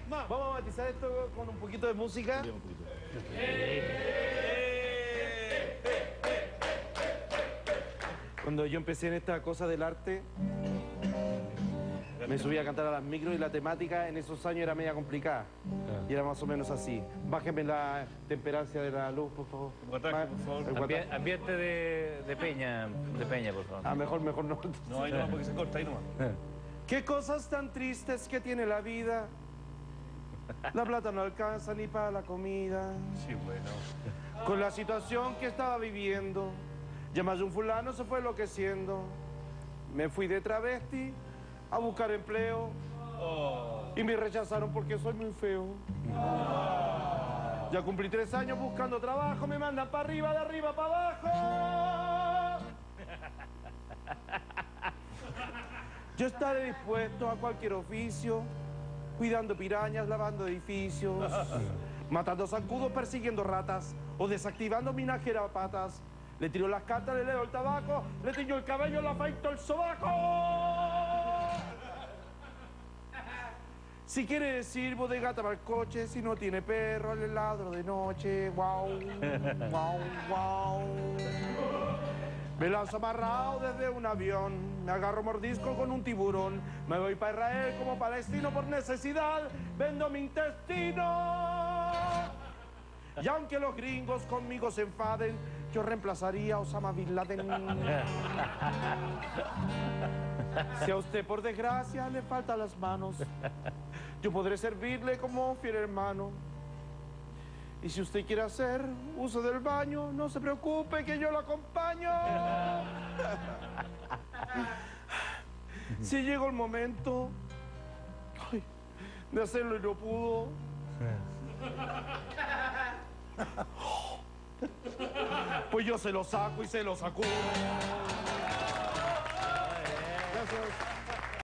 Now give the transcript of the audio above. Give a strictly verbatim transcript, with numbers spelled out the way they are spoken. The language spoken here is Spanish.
Vamos a matizar esto con un poquito de música. Un poquito. Cuando yo empecé en esta cosa del arte, me subí a cantar a las micros y la temática en esos años era media complicada. Y era más o menos así. Bájenme la temperancia de la luz, por favor. Guataje, por favor. El Ambi guataje. ambiente de, de Peña, de Peña, por favor. Ah, mejor, mejor no. No, ahí nomás porque se corta, ahí nomás. Qué cosas tan tristes que tiene la vida. La plata no alcanza ni para la comida. Sí, bueno. Con la situación que estaba viviendo, ya más de un fulano se fue enloqueciendo. Me fui de travesti a buscar empleo y me rechazaron porque soy muy feo. Ya cumplí tres años buscando trabajo, me mandan para arriba, de arriba para abajo. Yo estaré dispuesto a cualquier oficio, cuidando pirañas, lavando edificios, matando zancudos, persiguiendo ratas o desactivando minajerapatas. Le tiro las cartas, le leo el tabaco, le tiño el cabello, le afeito el sobaco. Si quiere decir bodegata para el coche, si no tiene perro, le ladro de noche. Guau, guau, guau. Me lanzo amarrado desde un avión, me agarro mordisco con un tiburón, me voy para Israel como palestino por necesidad, vendo mi intestino. Y aunque los gringos conmigo se enfaden, yo reemplazaría a Osama Bin Laden. Si a usted por desgracia le faltan las manos, yo podré servirle como fiel hermano. Y si usted quiere hacer uso del baño, no se preocupe que yo lo acompaño. Si llegó el momento ay, de hacerlo y no pudo, pues yo se lo saco y se lo sacudo.